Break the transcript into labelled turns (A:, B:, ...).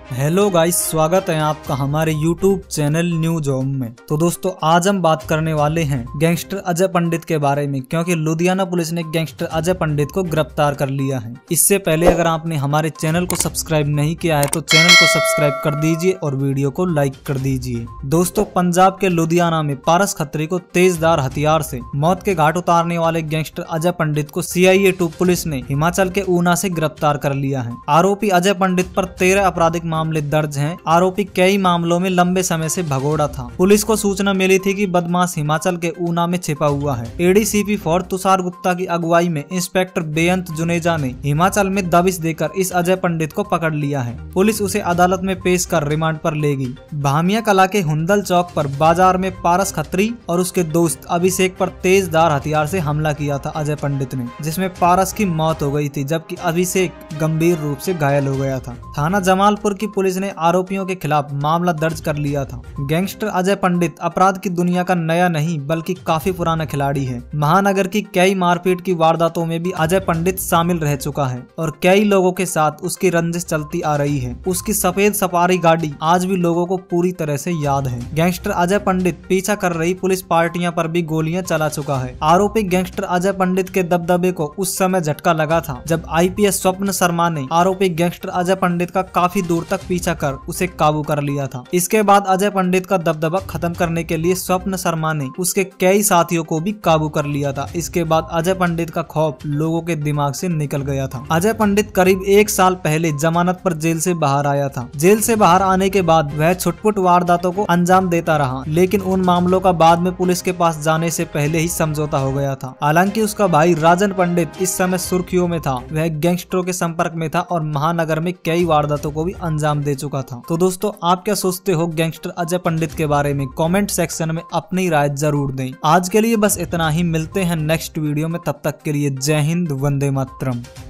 A: Hello guys, स्वागत है आपका हमारे यूट्यूब चैनल न्यू जॉब में। तो दोस्तों, आज हम बात करने वाले हैं गैंगस्टर अजय पंडित के बारे में, क्योंकि लुधियाना पुलिस ने गैंगस्टर अजय पंडित को गिरफ्तार कर लिया है। इससे पहले अगर आपने हमारे चैनल को सब्सक्राइब नहीं किया है तो चैनल को सब्सक्राइब कर दीजिए और वीडियो को लाइक कर दीजिए। दोस्तों, पंजाब के लुधियाना में पारस खत्री को तेजधार हथियार से मौत के घाट उतारने वाले गैंगस्टर अजय पंडित को CIA2 पुलिस ने हिमाचल के ऊना से गिरफ्तार कर लिया है। आरोपी अजय पंडित पर 13 आपराधिक मामले दर्ज हैं। आरोपी कई मामलों में लंबे समय से भगोड़ा था। पुलिस को सूचना मिली थी कि बदमाश हिमाचल के ऊना में छिपा हुआ है। ADCP 4 तुषार गुप्ता की अगुवाई में इंस्पेक्टर बेअंत जुनेजा ने हिमाचल में दबिश देकर इस अजय पंडित को पकड़ लिया है। पुलिस उसे अदालत में पेश कर रिमांड पर लेगी। भामिया कला के हुंदल चौक पर बाजार में पारस खत्री और उसके दोस्त अभिषेक पर तेजधार हथियार से हमला किया था अजय पंडित ने, जिसमें पारस की मौत हो गई थी जबकि अभिषेक गंभीर रूप से घायल हो गया था। थाना जमालपुर की पुलिस ने आरोपियों के खिलाफ मामला दर्ज कर लिया था। गैंगस्टर अजय पंडित अपराध की दुनिया का नया नहीं बल्कि काफी पुराना खिलाड़ी है। महानगर की कई मारपीट की वारदातों में भी अजय पंडित शामिल रह चुका है और कई लोगों के साथ उसकी रंजिश चलती आ रही है। उसकी सफेद सफारी गाड़ी आज भी लोगों को पूरी तरह से याद है। गैंगस्टर अजय पंडित पीछा कर रही पुलिस पार्टियां पर भी गोलियां चला चुका है। आरोपी गैंगस्टर अजय पंडित के दबदबे को उस समय झटका लगा था जब IPS स्वप्न शर्मा ने आरोपी गैंगस्टर अजय पंडित का काफी दूर तक पीछा कर उसे काबू कर लिया था। इसके बाद अजय पंडित का दबदबा खत्म करने के लिए स्वप्न शर्मा ने उसके कई साथियों को भी काबू कर लिया था। इसके बाद अजय पंडित का खौफ लोगों के दिमाग से निकल गया था। अजय पंडित करीब 1 साल पहले जमानत पर जेल से बाहर आया था। जेल से बाहर आने के बाद वह छुटपुट वारदातों को अंजाम देता रहा, लेकिन उन मामलों का बाद में पुलिस के पास जाने से पहले ही समझौता हो गया था। हालांकि उसका भाई राजन पंडित इस समय सुर्खियों में था। वह गैंगस्टरों के संपर्क में था और महानगर में कई वारदातों को भी अंजाम दे चुका था। तो दोस्तों, आप क्या सोचते हो गैंगस्टर अजय पंडित के बारे में? कमेंट सेक्शन में अपनी राय जरूर दें। आज के लिए बस इतना ही। मिलते हैं नेक्स्ट वीडियो में, तब तक के लिए जय हिंद, वंदे मातरम।